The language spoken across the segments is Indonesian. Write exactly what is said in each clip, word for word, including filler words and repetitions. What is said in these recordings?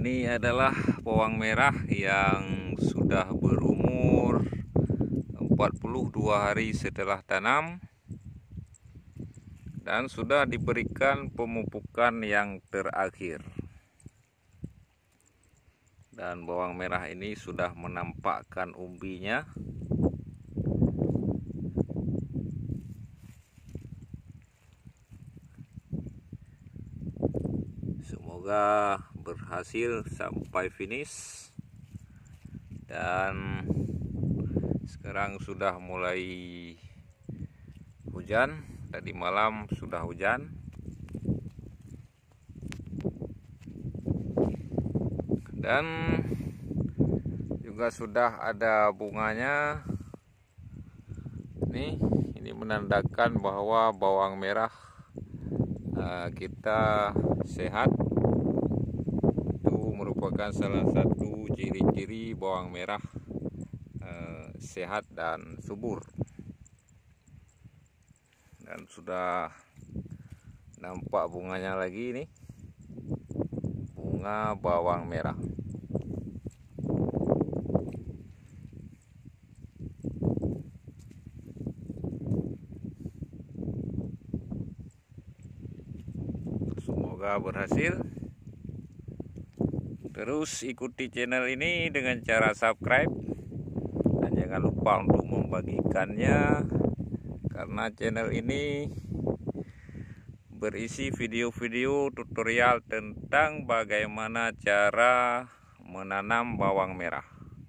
Ini adalah bawang merah yang sudah berumur empat puluh dua hari setelah tanam dan sudah diberikan pemupukan yang terakhir. Dan bawang merah ini sudah menampakkan umbinya. Semoga berhasil sampai finish. Dan sekarang sudah mulai hujan. Tadi malam sudah hujan. Dan juga sudah ada bunganya. Nih, ini menandakan bahwa bawang merah uh, kita sehat. Itu merupakan salah satu ciri-ciri bawang merah uh, sehat dan subur. Dan sudah nampak bunganya lagi nih, bunga bawang merah. Semoga berhasil. Terus ikuti channel ini dengan cara subscribe dan jangan lupa untuk membagikannya, karena channel ini berisi video-video tutorial tentang bagaimana cara menanam bawang merah,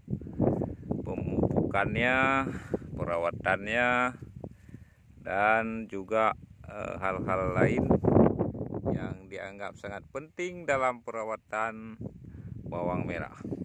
pemupukannya, perawatannya, dan juga hal-hal e, lain yang dianggap sangat penting dalam perawatan bawang merah.